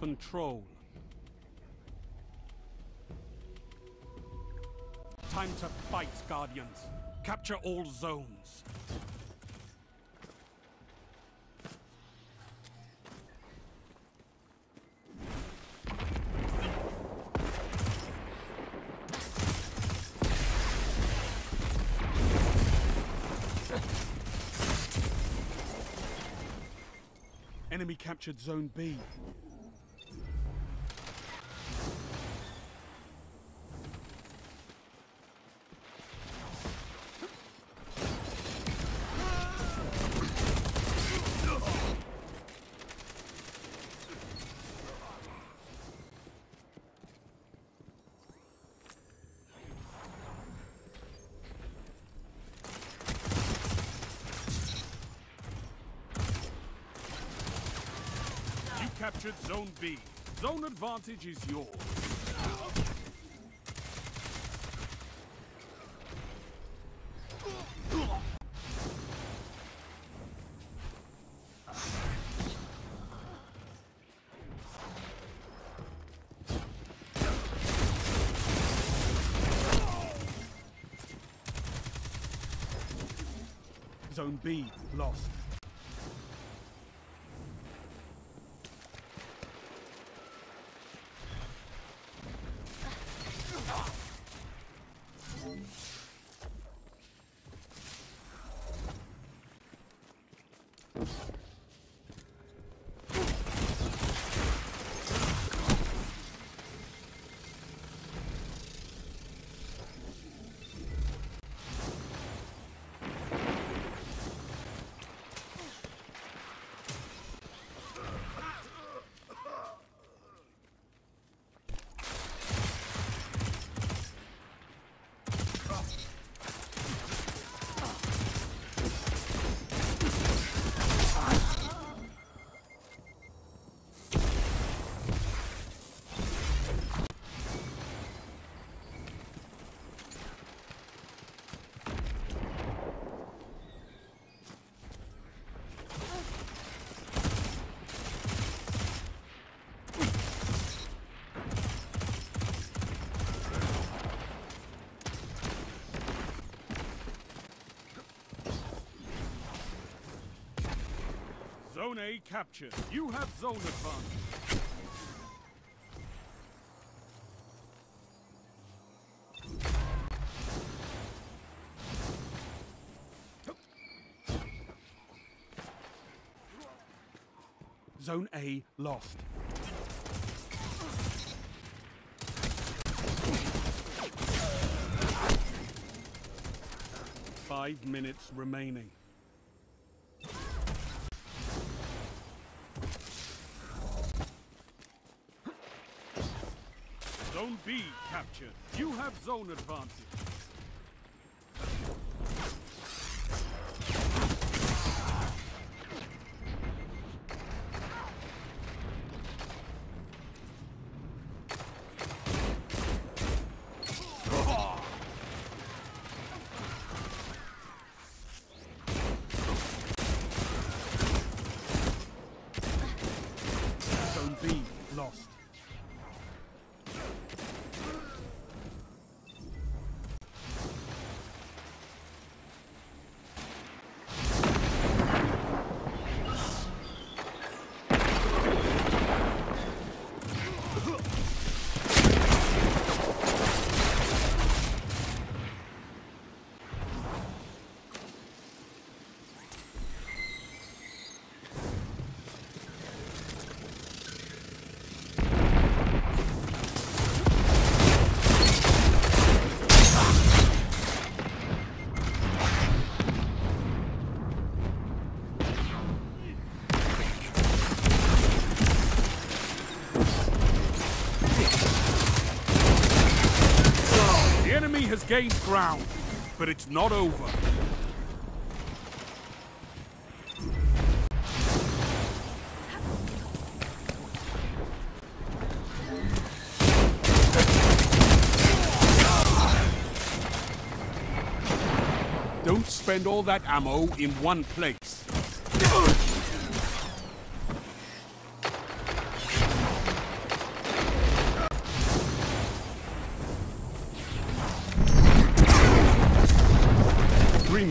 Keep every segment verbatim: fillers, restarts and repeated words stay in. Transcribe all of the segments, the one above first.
control. Time to fight, Guardians. Capture all zones. Enemy captured Zone B. Captured Zone B. Zone advantage is yours. Zone B lost. Zone A captured. You have zone advantage. Zone A lost. Five minutes remaining. Zone B captured. You have zone advantage. Zone B lost. Has gained ground, but it's not over. Don't spend all that ammo in one place.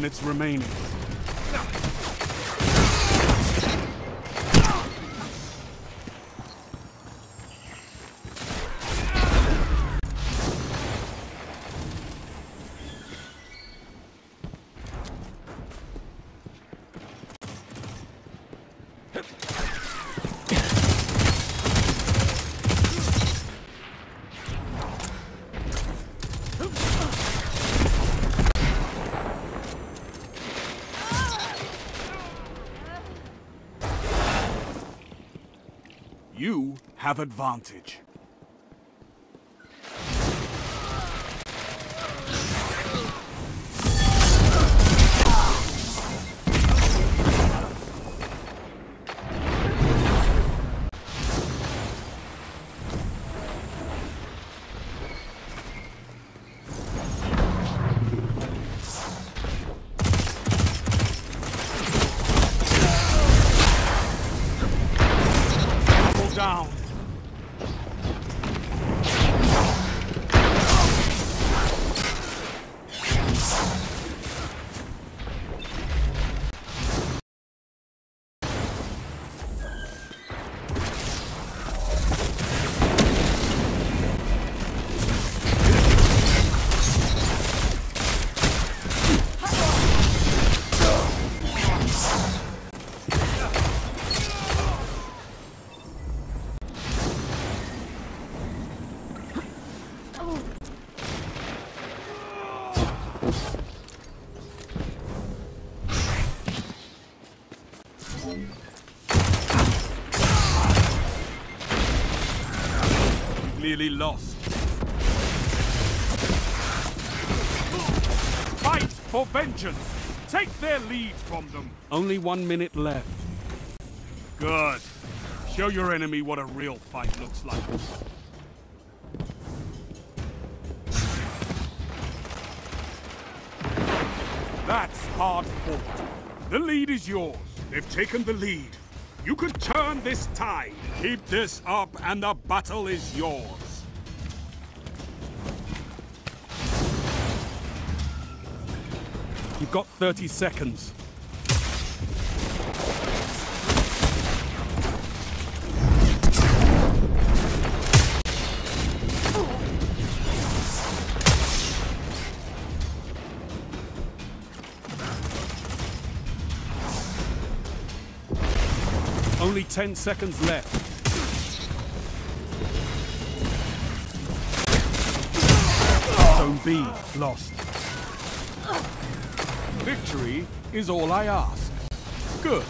minutes remaining. You have advantage. Down. Clearly lost. Fight for vengeance! Take their lead from them! Only one minute left. Good. Show your enemy what a real fight looks like. That's hard fought. The lead is yours. They've taken the lead. You can turn this tide. Keep this up and the battle is yours. You've got thirty seconds. Only ten seconds left. Zone B lost. Victory is all I ask. Good.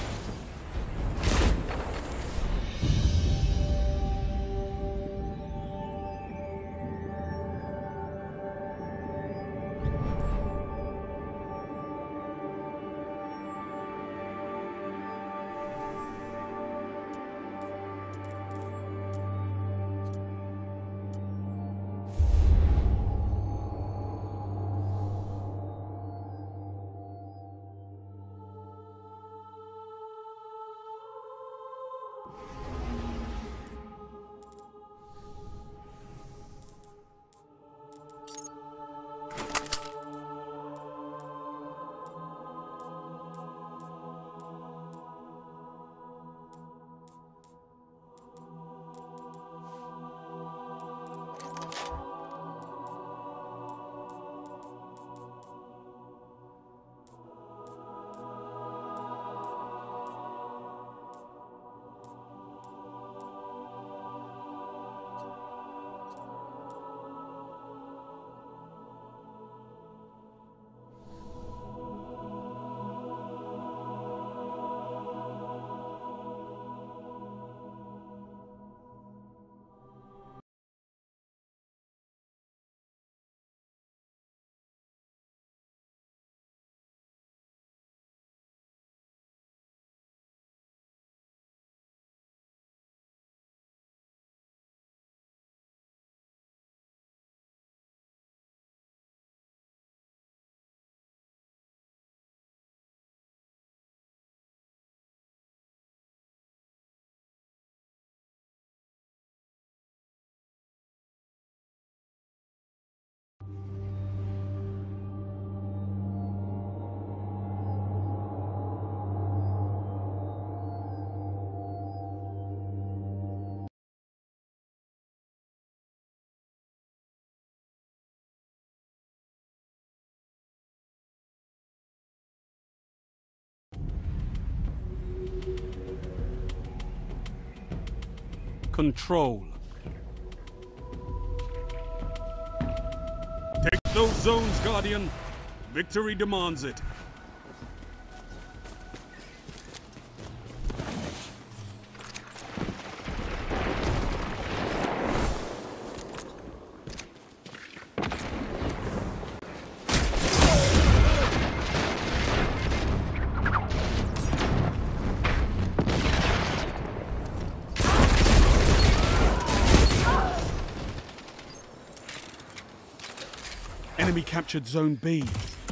control. Take those zones, Guardian. Victory demands it. Enemy captured Zone B.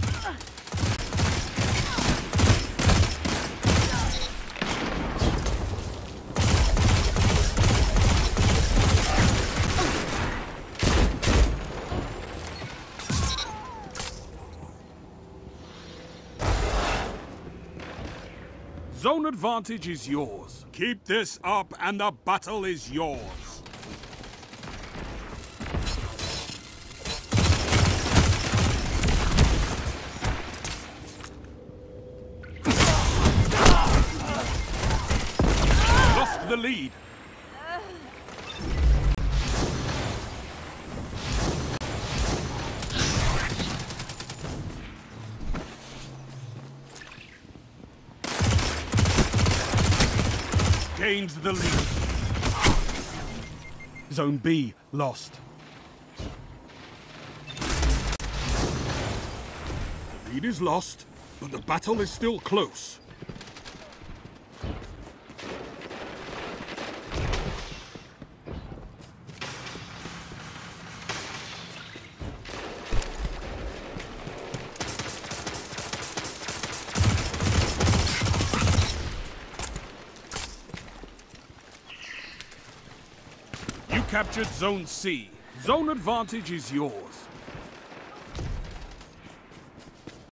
Zone advantage is yours. Keep this up and the battle is yours. Lost the lead. Gained the lead. Zone B lost. The lead is lost, but the battle is still close. Captured Zone C. Zone advantage is yours.